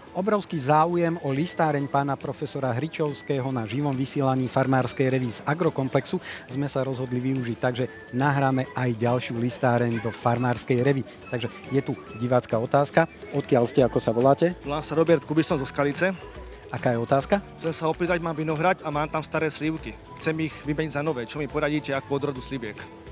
Obrovský záujem o listáreň pána profesora Hričovského na živom vysielaní farmárskej revue z Agrokomplexu sme sa rozhodli využiť, takže nahráme aj ďalšiu listáreň do farmárskej revue. Takže je tu divácka otázka. Odkiaľ ste, ako sa voláte? Volám sa Robert Kubisom zo Skalice. Aká je otázka? Chcem sa opýtať, mám vinohrad a mám tam staré slivky. Chcem ich vymeniť za nové. Čo mi poradíte ako odrodu sliviek?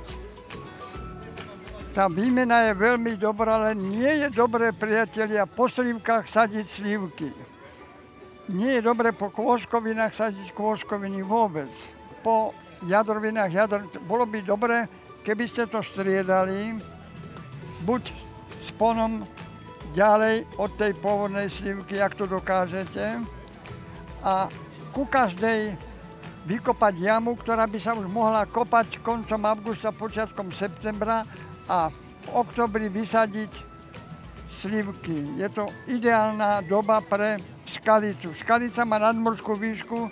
Tá výmena je veľmi dobrá, len nie je dobré, priatelia, po slivkách sadiť slivky. Nie je dobré po kôžkovinách sadiť kôžkoviny vôbec. Po jadrovinách bolo by dobré, keby ste to striedali, buď sponom ďalej od tej pôvodnej slivky, ak to dokážete, a ku každej vykopať jamu, ktorá by sa už mohla kopať koncom augusta, počiatkom septembra, a v októbri vysadiť slivky. Je to ideálna doba pre Skalicu. Skalica má nadmorskú výšku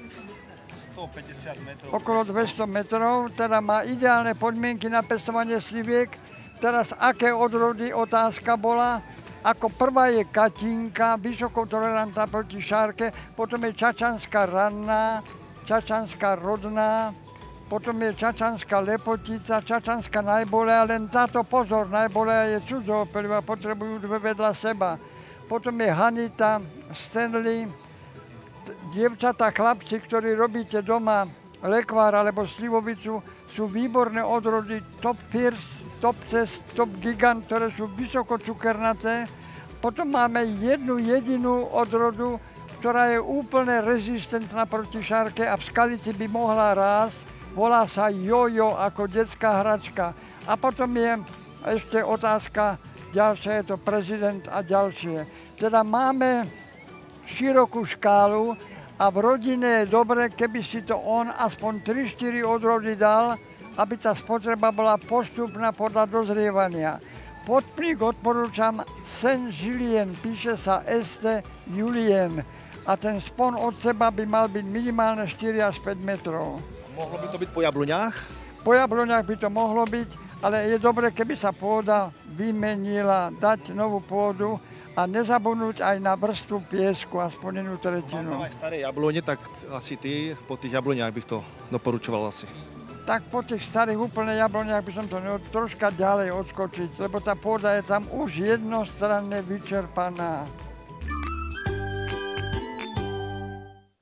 150 metrov. Okolo 200 metrov, teda má ideálne podmienky na pestovanie sliviek. Teraz aké odrody, otázka bola. Ako prvá je Katinka, vysoko tolerantná proti šárke, potom je Čačanská ranná, Čačanská rodná, potom je Čačanská lepotica, Čačanská najbolea, len táto pozor, najbolea je cudzoopelivá, potrebujú dve vedľa seba. Potom je Hanita, Stanley, dievčatá, chlapci, ktorí robíte doma lekvár alebo slivovicu, sú výborné odrody Top First, Top Cest, Top Gigant, ktoré sú vysoko cukernaté. Potom máme jednu jedinú odrodu, ktorá je úplne rezistentná proti šárke a v Skalici by mohla rásť. Volá sa Jojo ako detská hračka. A potom je ešte otázka ďalšia, je to prezident a ďalšie. Teda máme širokú škálu a v rodine je dobre, keby si to on aspoň 3-4 odrody dal, aby tá spotreba bola postupná podľa dozrievania. Podplík odporúčam Saint-Julien, píše sa Este Julien. A ten spon od seba by mal byť minimálne 4 až 5 metrov. Mohlo by to byť po jabloňách? Po jabloňách by to mohlo byť, ale je dobre, keby sa pôda vymenila, dať novú pôdu a nezabudnúť aj na vrstvu piesku, aspoň jednu tretinu. Mám tam aj staré jablone, tak asi ty po tých jabloňách bych to doporučoval asi. Tak po tých starých úplne jabloniach by som to troška ďalej odskočiť, lebo tá pôda je tam už jednostranne vyčerpaná.